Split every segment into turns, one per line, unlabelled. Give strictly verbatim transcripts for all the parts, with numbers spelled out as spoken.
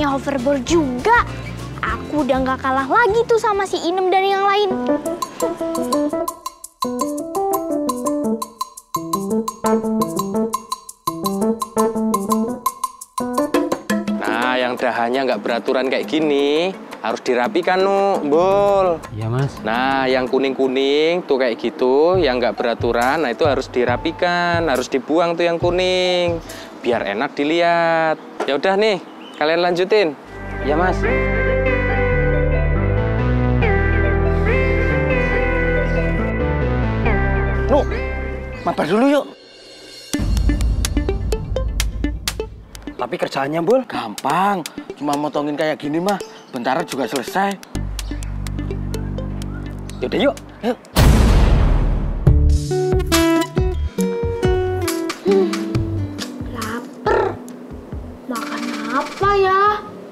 punya hoverboard juga. Aku udah nggak kalah lagi tuh sama si Inem dan yang lain.
Nah, yang dahannya nggak beraturan kayak gini harus dirapikan, Nu, Bol.
Iya, Mas.
Nah, yang kuning-kuning tuh kayak gitu, yang nggak beraturan, nah itu harus dirapikan, harus dibuang tuh yang kuning, biar enak dilihat. Ya udah nih, kalian lanjutin.
Iya, Mas.
Nu, mabar dulu yuk.
Tapi kerjaannya, Bol?
Gampang, cuma motongin kayak gini mah, bentar juga selesai.
Yaudah yuk.
Yuk.
Hmm, lapar. Makan apa ya?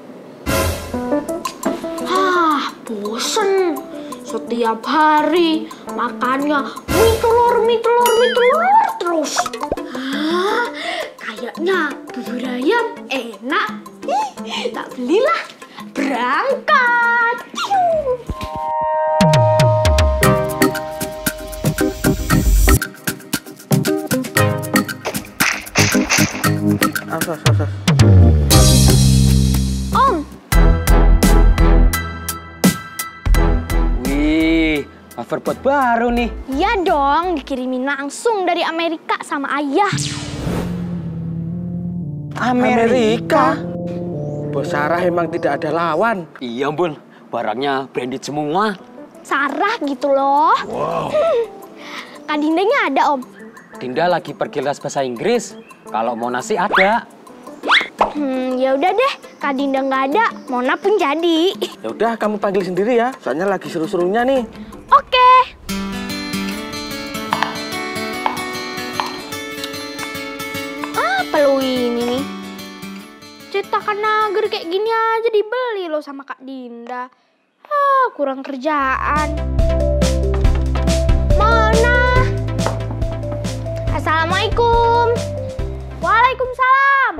Hah, bosen. Setiap hari makannya mie telur, mie telur, mie telur terus. Ah, kayaknya bubur ayam enak. Ih, tak belilah. Berangkat.
Asas, asas.
Om,
Wih, hoverboard baru nih.
iya dong, dikirimin langsung dari Amerika sama ayah.
Amerika? Bos Sarah emang tidak ada lawan.
Iya, Bol. Barangnya branded semua.
Sarah gitu loh.
Wow.
Kak Dindanya ada, Om.
Dinda lagi pergi les bahasa Inggris. Kalau mau nasi ada.
Hmm, ya udah deh. Kak Dinda nggak ada, Mona pun jadi.
Ya udah, kamu panggil sendiri ya. Soalnya lagi seru-serunya nih.
Oke. Apa lo ini nih? Cetakan nager kayak gini aja dibeli lo sama Kak Dinda. Ah, kurang kerjaan. Mona. Assalamualaikum. Waalaikumsalam.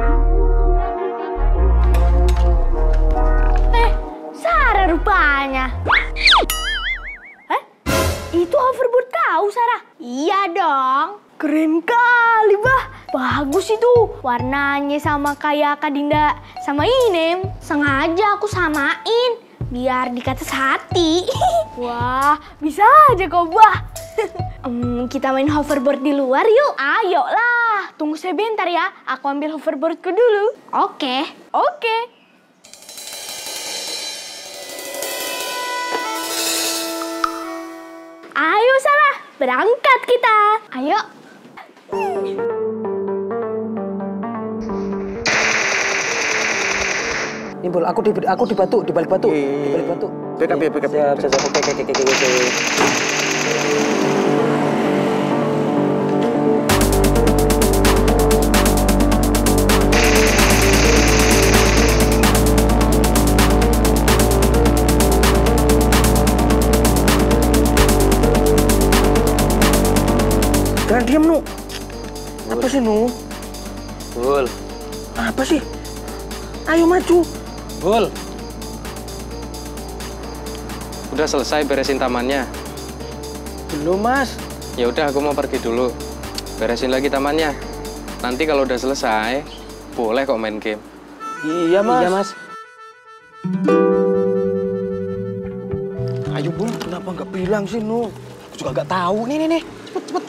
Eh, Sarah rupanya. Hah? Itu hoverboard kau, Sarah? Iya dong. Keren kali, Bah. Bagus itu. Warnanya sama kayak Kak Dinda sama Inem. Sengaja aku samain. Biar dikata sehati. Wah, bisa aja kok, Bah. um, kita main hoverboard di luar yuk. Ayolah. Tunggu sebentar ya. Aku ambil hoverboardku dulu. Oke. Oke. Ayo, Sarah. Berangkat kita. Ayo.
Ini, Bol, aku di aku di batu, di balik batu, di balik batu.
Backup ya, backup.
Siap, siap, siap. Oke, oke, oke, oke.
Jangan diam, Nu. Apa sih, Nu?
Bol,
Apa sih? Ayo maju.
Bol.
Udah selesai beresin tamannya?
Belum, Mas.
Ya udah, aku mau pergi dulu. Beresin lagi tamannya. Nanti kalau udah selesai, boleh kok main game.
Iya, Mas.
Iya, Mas.
Ayo, Bul. Kenapa nggak bilang sih, Nu? Aku juga nggak tahu. Nih, nih, nih. Cepet, cepet.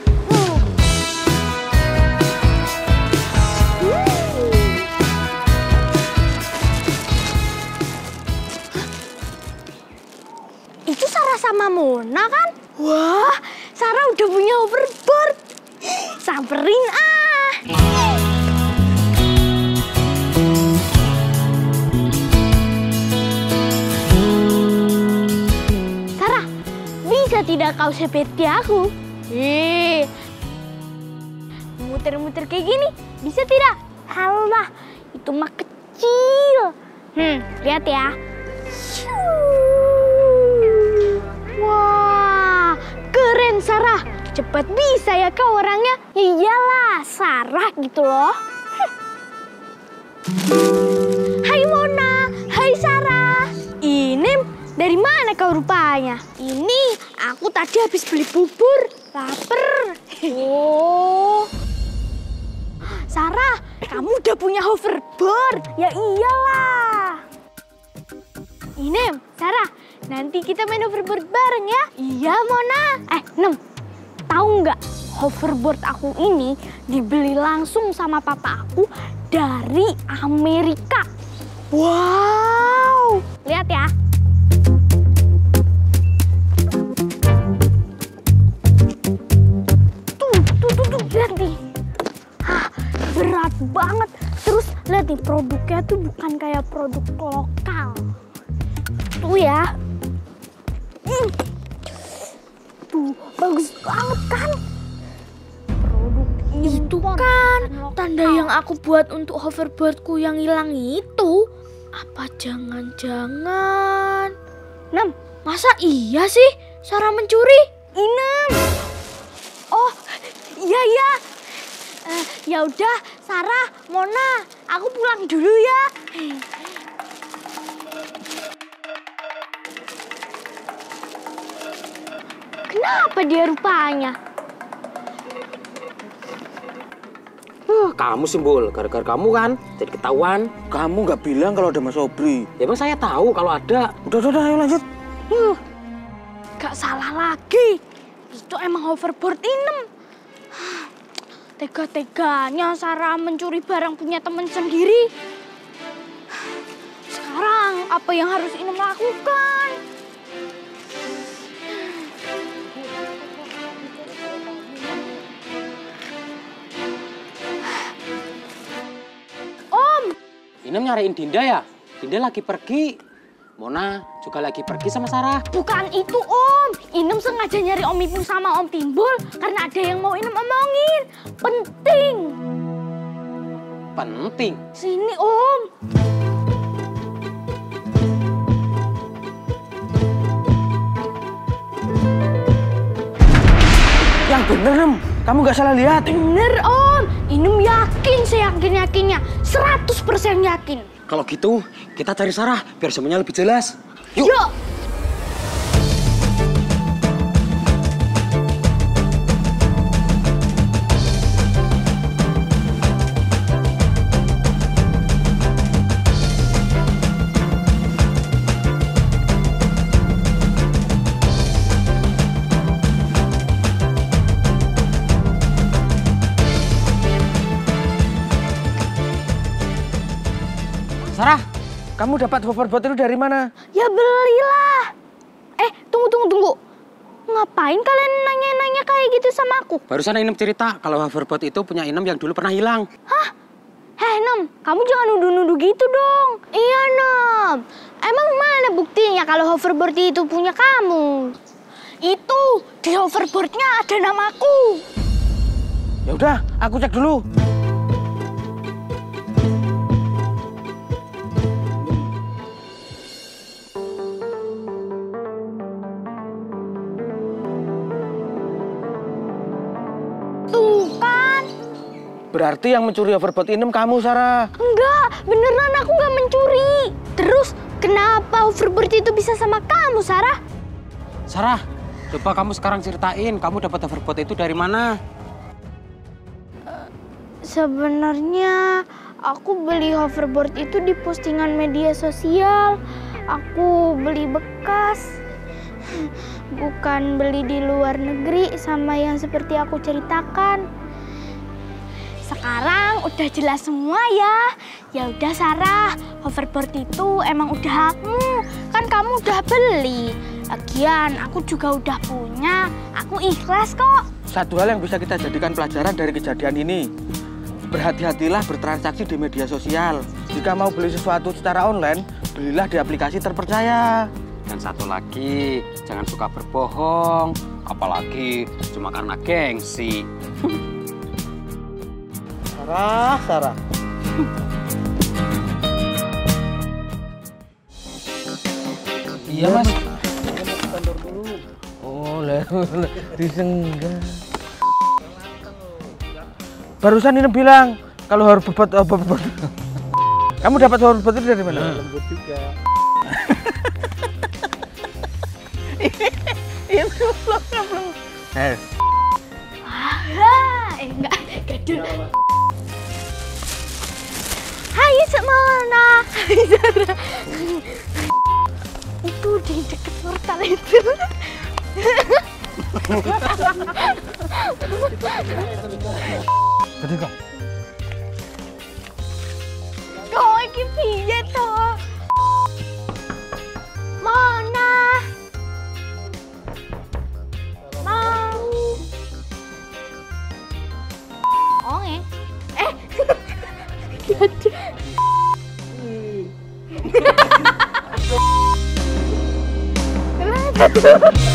Itu Sarah sama Mona kan? Wah, Sarah udah punya hoverboard. Samperin ah. Sarah, bisa tidak kau seperti aku? Eh, muter-muter kayak gini, bisa tidak? Halah, itu mah kecil. Hmm, lihat ya. Wah, keren Sarah. Cepat bisa ya kau orangnya. Ya iyalah, Sarah gitu loh. Hai Mona. dari mana kau rupanya? Ini aku tadi habis beli bubur, lapar. Oh. Sarah, kamu udah punya hoverboard? Ya iyalah. Ini, Sarah, nanti kita main hoverboard bareng ya? Iya, Mona. Eh, Nem, tahu nggak? Hoverboard aku ini dibeli langsung sama papa aku dari Amerika. Wow, lihat ya. Tuh, tuh, tuh, tuh, lihat nih. Hah, berat banget. Terus lihat nih, produknya tuh bukan kayak produk lokal. Tuh ya. Hmm. Tuh, bagus banget kan? Itu kan tanda yang aku buat untuk hoverboardku yang hilang itu. Apa jangan-jangan? Nem, masa iya sih Sarah mencuri? Inem. Oh, iya ya. Uh, ya udah, Sarah, Mona, aku pulang dulu ya. Kenapa dia rupanya?
Huh, kamu Simbol, gara-gara kamu kan jadi ketahuan.
Kamu nggak bilang kalau ada Mas Sobri.
Ya emang saya tahu kalau ada.
Udah, udah, udah, ayo lanjut.
Huh, gak salah lagi. Itu emang hoverboard Inem. Tega-teganya Sarah mencuri barang punya teman sendiri. Sekarang apa yang harus Inem lakukan?
Inem nyariin Dinda ya? Dinda lagi pergi. Mona juga lagi pergi sama Sarah.
Bukan itu, Om. Inem sengaja nyari Om Ipung sama Om Timbul karena ada yang mau Inem omongin. Penting.
Penting?
Sini, Om.
Yang bener, Nem. Kamu nggak salah lihat.
Bener, Om. Inem yakin, seyakin-yakinnya. seratus persen yakin.
Kalau gitu, kita cari Sarah biar semuanya lebih jelas. Yuk!
Yuk.
Sarah,
Kamu dapat hoverboard itu dari mana?
Ya belilah. Eh, tunggu, tunggu, tunggu. Ngapain kalian nanya-nanya kayak gitu sama aku?
barusan Inem cerita kalau hoverboard itu punya Inem yang dulu pernah hilang.
Hah? Heh, Nem, kamu jangan nuduh-nuduh gitu dong. Iya, Nem. Emang mana buktinya kalau hoverboard itu punya kamu? Itu, di hoverboardnya ada namaku.
Ya udah, aku cek dulu.
Tuh kan.
Berarti yang mencuri hoverboard Inem kamu, Sarah.
Enggak, beneran aku nggak mencuri. Terus, kenapa hoverboard itu bisa sama kamu, Sarah?
Sarah, coba kamu sekarang ceritain, kamu dapat hoverboard itu dari mana?
Sebenarnya aku beli hoverboard itu di postingan media sosial. Aku beli bekas. Bukan beli di luar negeri sama yang seperti aku ceritakan. Sekarang udah jelas semua ya. Ya udah Sarah, hoverboard itu emang udah hakmu. Kan kamu udah beli. Lagian aku juga udah punya. Aku ikhlas kok.
Satu hal yang bisa kita jadikan pelajaran dari kejadian ini. Berhati-hatilah bertransaksi di media sosial. Jika mau beli sesuatu secara online, belilah di aplikasi terpercaya.
Dan satu lagi, jangan suka berbohong, apalagi cuma karena gengsi.
Sarah, Sarah.
Iya, Mas.
Oh, lah, disenggah. Barusan ini bilang kalau hoverboard, hoverboard. Kamu dapat hoverboard itu dari mana? Lembut juga.
Itu belum belum.
Eh,
Ah, eh enggak, gadul. Hai Semona. Hai Zara. Itu di dekat portal itu.
jadi kok.
Kok iki piye to? Mona. Mau. Oh, eh. Eh. Gadul. Kenapa tuh?